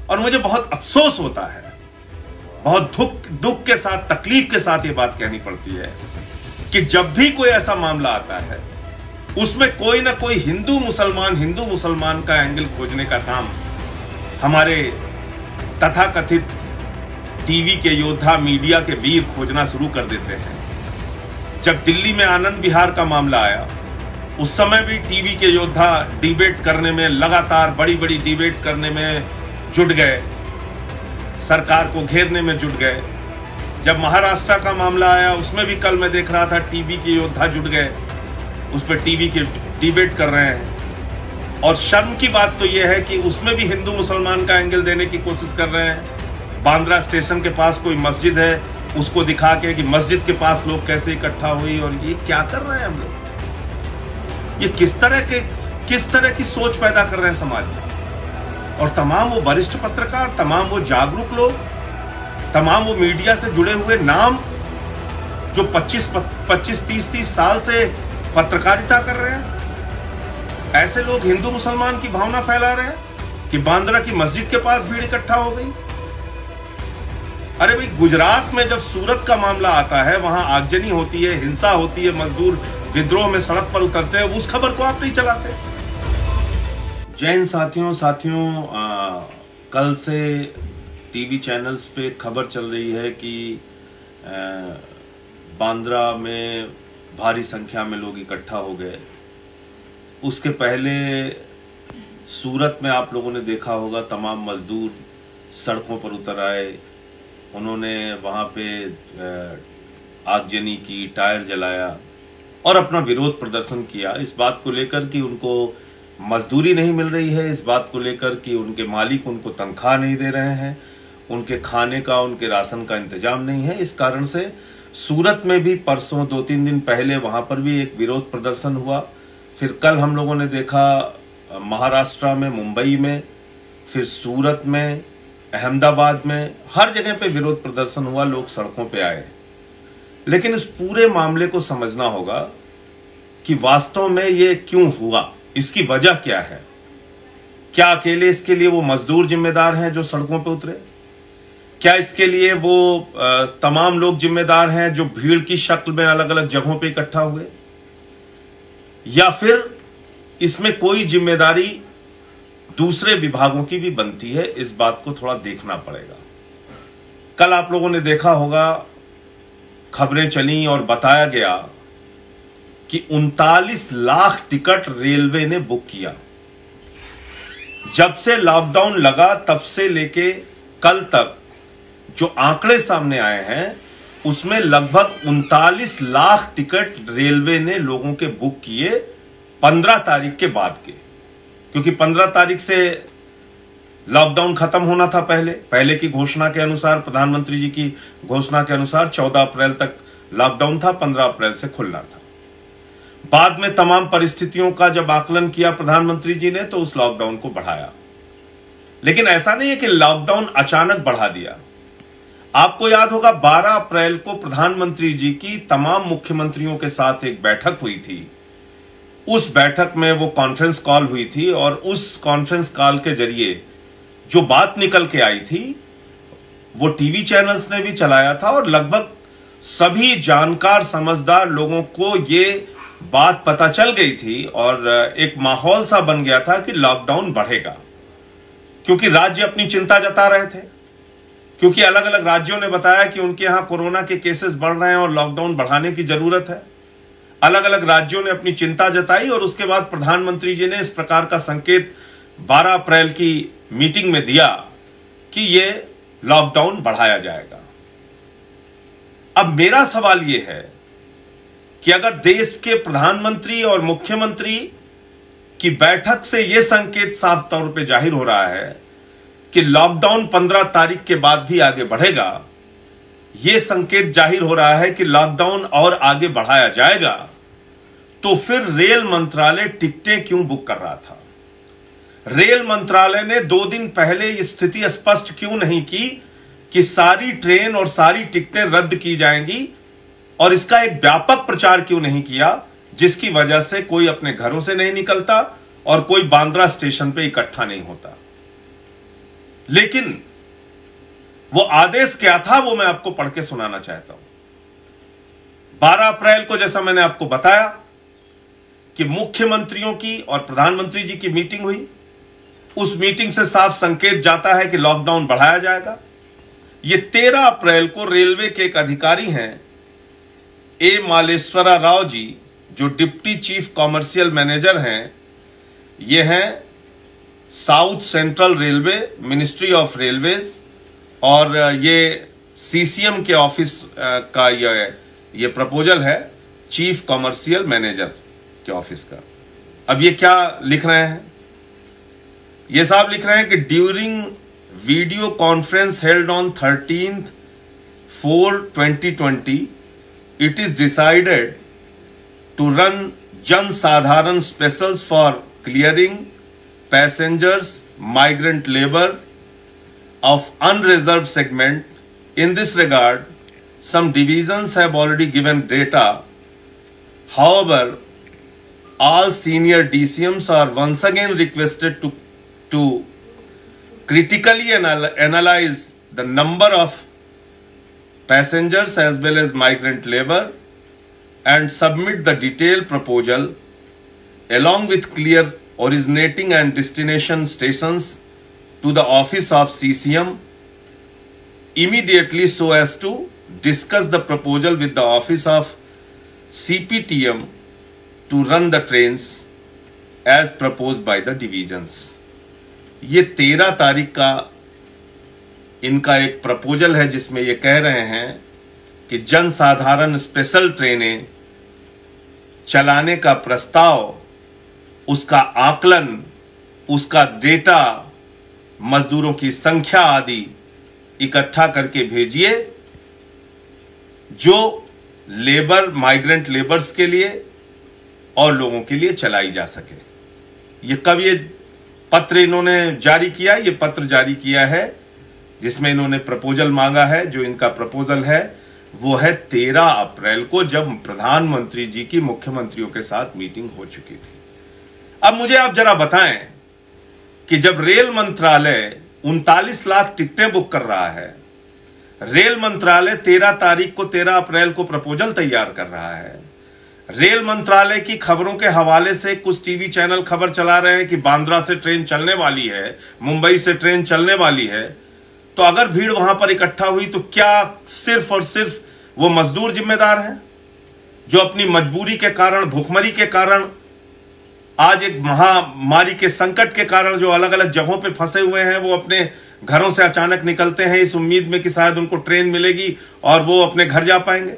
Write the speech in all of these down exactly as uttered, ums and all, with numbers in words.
और मुझे बहुत अफसोस होता है, बहुत दुख दुख के साथ, तकलीफ के साथ ये बात कहनी पड़ती है कि जब भी कोई ऐसा मामला आता है उसमें कोई ना कोई हिंदू मुसलमान हिंदू मुसलमान का एंगल खोजने का काम हमारे तथाकथित टीवी के योद्धा, मीडिया के वीर खोजना शुरू कर देते हैं। जब दिल्ली में आनंद विहार का मामला आया उस समय भी टीवी के योद्धा डिबेट करने में, लगातार बड़ी बड़ी डिबेट करने में जुट गए, सरकार को घेरने में जुट गए। जब महाराष्ट्र का मामला आया उसमें भी कल मैं देख रहा था टीवी के योद्धा जुट गए, उस पर टीवी के डिबेट कर रहे हैं। और शर्म की बात तो यह है कि उसमें भी हिंदू मुसलमान का एंगल देने की कोशिश कर रहे हैं। बांद्रा स्टेशन के पास कोई मस्जिद है, उसको दिखा के कि मस्जिद के पास लोग कैसे इकट्ठा हुई, और ये क्या कर रहे हैं हम लोग? ये किस तरह के किस तरह की सोच पैदा कर रहे हैं समाज में। और तमाम वो वरिष्ठ पत्रकार, तमाम वो जागरूक लोग, तमाम वो मीडिया से जुड़े हुए नाम जो पच्चीस पच्चीस तीस तीस साल से पत्रकारिता कर रहे हैं, ऐसे लोग हिंदू मुसलमान की भावना फैला रहे हैं कि बांद्रा की मस्जिद के पास भीड़ इकट्ठा हो गई। अरे भाई, गुजरात में जब सूरत का मामला आता है वहां आगजनी होती है, हिंसा होती है, मजदूर विद्रोह में सड़क पर उतरते हैं, उस खबर को आप नहीं चलाते। जय हिंद साथियों साथियों आ, कल से टीवी चैनल्स पे खबर चल रही है कि आ, बांद्रा में भारी संख्या में लोग इकट्ठा हो गए। उसके पहले सूरत में आप लोगों ने देखा होगा, तमाम मजदूर सड़कों पर उतर आए, उन्होंने वहां पे आगजनी की, टायर जलाया और अपना विरोध प्रदर्शन किया इस बात को लेकर कि उनको मजदूरी नहीं मिल रही है, इस बात को लेकर कि उनके मालिक उनको तनख्वाह नहीं दे रहे हैं, उनके खाने का, उनके राशन का इंतजाम नहीं है। इस कारण से सूरत में भी परसों, दो तीन दिन पहले वहां पर भी एक विरोध प्रदर्शन हुआ। फिर कल हम लोगों ने देखा महाराष्ट्र में, मुंबई में, फिर सूरत में, अहमदाबाद में, हर जगह पे विरोध प्रदर्शन हुआ, लोग सड़कों पे आए। लेकिन इस पूरे मामले को समझना होगा कि वास्तव में ये क्यों हुआ, इसकी वजह क्या है। क्या अकेले इसके लिए वो मजदूर जिम्मेदार हैं जो सड़कों पे उतरे? क्या इसके लिए वो आ, तमाम लोग जिम्मेदार हैं जो भीड़ की शक्ल में अलग अलग जगहों पे इकट्ठा हुए? या फिर इसमें कोई जिम्मेदारी दूसरे विभागों की भी बनती है? इस बात को थोड़ा देखना पड़ेगा। कल आप लोगों ने देखा होगा, खबरें चली और बताया गया कि उनतालीस लाख टिकट रेलवे ने बुक किया। जब से लॉकडाउन लगा तब से लेके कल तक जो आंकड़े सामने आए हैं उसमें लगभग उनतालीस लाख टिकट रेलवे ने लोगों के बुक किए पंद्रह तारीख के बाद के, क्योंकि पंद्रह तारीख से लॉकडाउन खत्म होना था। पहले पहले की घोषणा के अनुसार, प्रधानमंत्री जी की घोषणा के अनुसार चौदह अप्रैल तक लॉकडाउन था, पंद्रह अप्रैल से खुलना था। बाद में तमाम परिस्थितियों का जब आकलन किया प्रधानमंत्री जी ने तो उस लॉकडाउन को बढ़ाया। लेकिन ऐसा नहीं है कि लॉकडाउन अचानक बढ़ा दिया। आपको याद होगा बारह अप्रैल को प्रधानमंत्री जी की तमाम मुख्यमंत्रियों के साथ एक बैठक हुई थी। उस बैठक में वो कॉन्फ्रेंस कॉल हुई थी और उस कॉन्फ्रेंस कॉल के जरिए जो बात निकल के आई थी वो टीवी चैनल्स ने भी चलाया था और लगभग सभी जानकार समझदार लोगों को ये बात पता चल गई थी और एक माहौल सा बन गया था कि लॉकडाउन बढ़ेगा, क्योंकि राज्य अपनी चिंता जता रहे थे, क्योंकि अलग अलग राज्यों ने बताया कि उनके यहां कोरोना के केसेस बढ़ रहे हैं और लॉकडाउन बढ़ाने की जरूरत है। अलग अलग राज्यों ने अपनी चिंता जताई और उसके बाद प्रधानमंत्री जी ने इस प्रकार का संकेत बारह अप्रैल की मीटिंग में दिया कि ये लॉकडाउन बढ़ाया जाएगा। अब मेरा सवाल यह है कि अगर देश के प्रधानमंत्री और मुख्यमंत्री की बैठक से यह संकेत साफ तौर पे जाहिर हो रहा है कि लॉकडाउन पंद्रह तारीख के बाद भी आगे बढ़ेगा, यह संकेत जाहिर हो रहा है कि लॉकडाउन और आगे बढ़ाया जाएगा, तो फिर रेल मंत्रालय टिकटें क्यों बुक कर रहा था? रेल मंत्रालय ने दो दिन पहले यह स्थिति स्पष्ट क्यों नहीं की कि सारी ट्रेन और सारी टिकटें रद्द की जाएंगी, और इसका एक व्यापक प्रचार क्यों नहीं किया जिसकी वजह से कोई अपने घरों से नहीं निकलता और कोई बांद्रा स्टेशन पे इकट्ठा नहीं होता? लेकिन वो आदेश क्या था वो मैं आपको पढ़ के सुनाना चाहता हूं। बारह अप्रैल को, जैसा मैंने आपको बताया कि मुख्यमंत्रियों की और प्रधानमंत्री जी की मीटिंग हुई, उस मीटिंग से साफ संकेत जाता है कि लॉकडाउन बढ़ाया जाएगा। ये तेरह अप्रैल को रेलवे के एक अधिकारी हैं, ए मालेश्वरा राव जी, जो डिप्टी चीफ कॉमर्शियल मैनेजर हैं, ये हैं south central railway, ministry of railways, और ये सीसीएम के ऑफिस का ये ये प्रपोजल है, चीफ कॉमर्शियल मैनेजर के ऑफिस का। अब ये क्या लिख रहे हैं? ये साहब लिख रहे हैं कि during video conference held on thirteenth four twenty twenty it is decided to run Jan Sadharan specials for clearing passengers migrant labour of unreserved segment. In this regard, some divisions have already given data. However, all senior D C Ms are once again requested to, to critically anal analyze the number of passengers as well as migrant labor and submit the detailed proposal along with clear originating and destination stations to the office of C C M immediately so as to discuss the proposal with the office of C P T M to run the trains as proposed by the divisions. ये तेरह तारीख का इनका एक proposal है जिसमें ये कह रहे हैं कि जन साधारण स्पेशल ट्रेनें चलाने का प्रस्ताव, उसका आकलन, उसका डेटा, मजदूरों की संख्या आदि इकट्ठा करके भेजिए, जो लेबर, माइग्रेंट लेबर्स के लिए और लोगों के लिए चलाई जा सके। ये कब ये पत्र इन्होंने जारी किया? ये पत्र जारी किया है जिसमें इन्होंने प्रपोजल मांगा है। जो इनका प्रपोजल है वो है तेरह अप्रैल को, जब प्रधानमंत्री जी की मुख्यमंत्रियों के साथ मीटिंग हो चुकी थी। अब मुझे आप जरा बताएं कि जब रेल मंत्रालय उनतालीस लाख टिकटें बुक कर रहा है, रेल मंत्रालय तेरह तारीख को, तेरह अप्रैल को प्रपोजल तैयार कर रहा है, रेल मंत्रालय की खबरों के हवाले से कुछ टीवी चैनल खबर चला रहे हैं कि बांद्रा से ट्रेन चलने वाली है, मुंबई से ट्रेन चलने वाली है, तो अगर भीड़ वहां पर इकट्ठा हुई तो क्या सिर्फ और सिर्फ वो मजदूर जिम्मेदार हैं जो अपनी मजबूरी के कारण, भूखमरी के कारण, आज एक महामारी के संकट के कारण जो अलग अलग जगहों पे फंसे हुए हैं, वो अपने घरों से अचानक निकलते हैं इस उम्मीद में कि शायद उनको ट्रेन मिलेगी और वो अपने घर जा पाएंगे?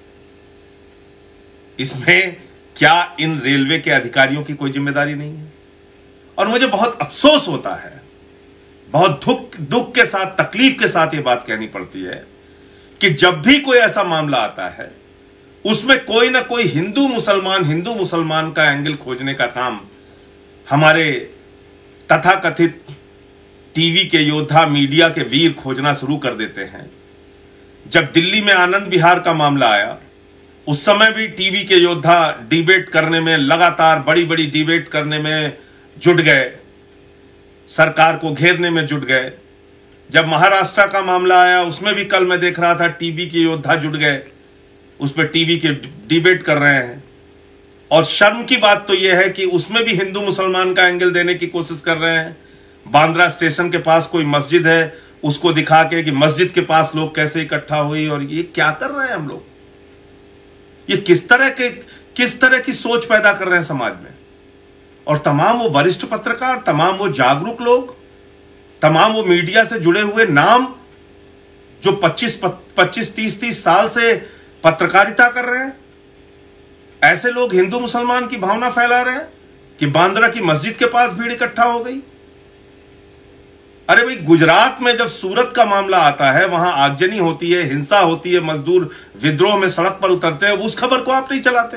इसमें क्या इन रेलवे के अधिकारियों की कोई जिम्मेदारी नहीं है? और मुझे बहुत अफसोस होता है, बहुत दुख दुख के साथ, तकलीफ के साथ ये बात कहनी पड़ती है कि जब भी कोई ऐसा मामला आता है उसमें कोई ना कोई हिंदू मुसलमान हिंदू मुसलमान का एंगल खोजने का काम हमारे तथाकथित टीवी के योद्धा, मीडिया के वीर खोजना शुरू कर देते हैं। जब दिल्ली में आनंद विहार का मामला आया, उस समय भी टीवी के योद्धा डिबेट करने में, लगातार बड़ी बड़ी डिबेट करने में जुट गए, सरकार को घेरने में जुट गए। जब महाराष्ट्र का मामला आया, उसमें भी कल मैं देख रहा था टीवी के योद्धा जुट गए, उस पर टीवी के डिबेट कर रहे हैं। और शर्म की बात तो यह है कि उसमें भी हिंदू मुसलमान का एंगल देने की कोशिश कर रहे हैं। बांद्रा स्टेशन के पास कोई मस्जिद है, उसको दिखा के कि मस्जिद के पास लोग कैसे इकट्ठा हुई, और ये क्या कर रहे हैं हम लोग? ये किस तरह के किस तरह की सोच पैदा कर रहे हैं समाज में? और तमाम वो वरिष्ठ पत्रकार, तमाम वो जागरूक लोग, तमाम वो मीडिया से जुड़े हुए नाम जो पच्चीस पच्चीस तीस तीस साल से पत्रकारिता कर रहे हैं, ऐसे लोग हिंदू मुसलमान की भावना फैला रहे हैं कि बांद्रा की मस्जिद के पास भीड़ इकट्ठा हो गई। अरे भाई, गुजरात में जब सूरत का मामला आता है, वहां आगजनी होती है, हिंसा होती है, मजदूर विद्रोह में सड़क पर उतरते हैं, उस खबर को आप नहीं चलाते।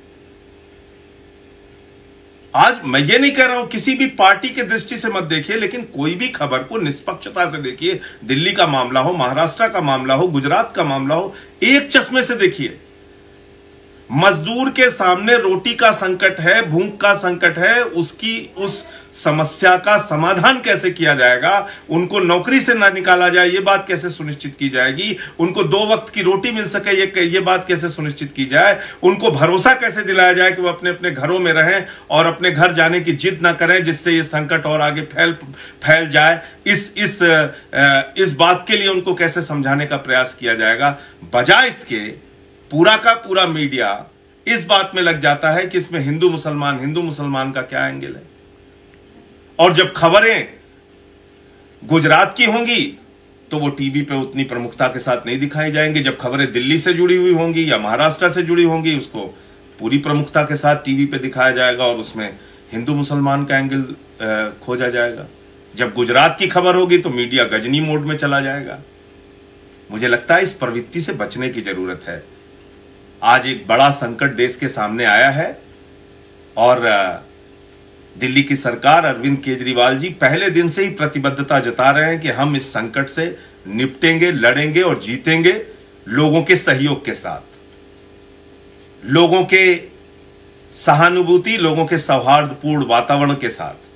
आज मैं ये नहीं कह रहा हूं किसी भी पार्टी के दृष्टि से मत देखिए, लेकिन कोई भी खबर को निष्पक्षता से देखिए। दिल्ली का मामला हो, महाराष्ट्र का मामला हो, गुजरात का मामला हो, एक चश्मे से देखिए। मजदूर के सामने रोटी का संकट है, भूख का संकट है, उसकी उस समस्या का समाधान कैसे किया जाएगा, उनको नौकरी से ना निकाला जाए ये बात कैसे सुनिश्चित की जाएगी, उनको दो वक्त की रोटी मिल सके ये ये बात कैसे सुनिश्चित की जाए, उनको भरोसा कैसे दिलाया जाए कि वो अपने अपने घरों में रहें और अपने घर जाने की जिद ना करें जिससे ये संकट और आगे फैल फैल जाए, इस इस इस बात के लिए उनको कैसे समझाने का प्रयास किया जाएगा। बजाय इसके पूरा का पूरा मीडिया इस बात में लग जाता है कि इसमें हिंदू मुसलमान हिंदू मुसलमान का क्या एंगल है। और जब खबरें गुजरात की होंगी तो वो टीवी पे उतनी प्रमुखता के साथ नहीं दिखाई जाएंगी, जब खबरें दिल्ली से जुड़ी हुई होंगी या महाराष्ट्र से जुड़ी होंगी उसको पूरी प्रमुखता के साथ टीवी पे दिखाया जाएगा और उसमें हिंदू मुसलमान का एंगल खोजा जाएगा। जब गुजरात की खबर होगी तो मीडिया गजनी मोड में चला जाएगा। मुझे लगता है इस प्रवृत्ति से बचने की जरूरत है। आज एक बड़ा संकट देश के सामने आया है और दिल्ली की सरकार, अरविंद केजरीवाल जी पहले दिन से ही प्रतिबद्धता जता रहे हैं कि हम इस संकट से निपटेंगे, लड़ेंगे और जीतेंगे लोगों के सहयोग के साथ, लोगों के सहानुभूति, लोगों के सौहार्दपूर्ण वातावरण के साथ।